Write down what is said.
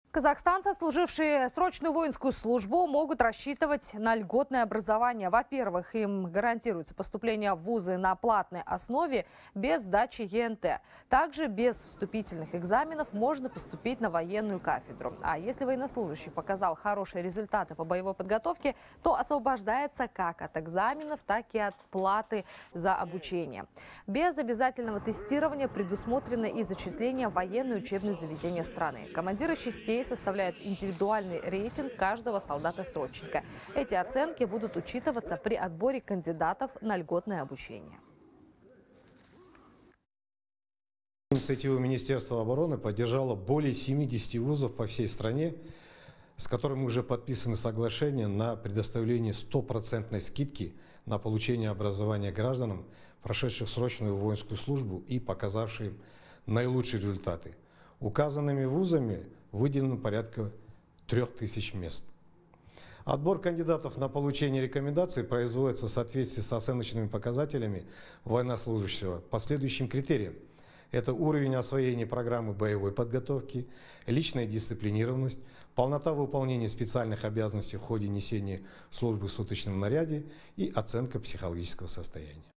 Казахстанцы, служившие срочную воинскую службу, могут рассчитывать на льготное образование. Во-первых, им гарантируется поступление в вузы на платной основе без сдачи ЕНТ. Также без вступительных экзаменов можно поступить на военную кафедру. А если военнослужащий показал хорошие результаты по боевой подготовке, то освобождается как от экзаменов, так и от платы за обучение. Без обязательного тестирования предусмотрено и зачисление в военные учебные заведения страны. Командиры частей составляют индивидуальный рейтинг каждого солдата-срочника. Эти оценки будут учитываться при отборе кандидатов на льготное обучение. Инициатива Министерства обороны поддержала более 70 вузов по всей стране, с которыми уже подписаны соглашения на предоставление стопроцентной скидки на получение образования гражданам, прошедших срочную воинскую службу и показавшим наилучшие результаты. Указанными вузами выделено порядка 3000 мест. Отбор кандидатов на получение рекомендаций производится в соответствии с оценочными показателями военнослужащего по следующим критериям. Это уровень освоения программы боевой подготовки, личная дисциплинированность, полнота выполнения специальных обязанностей в ходе несения службы в суточном наряде и оценка психологического состояния.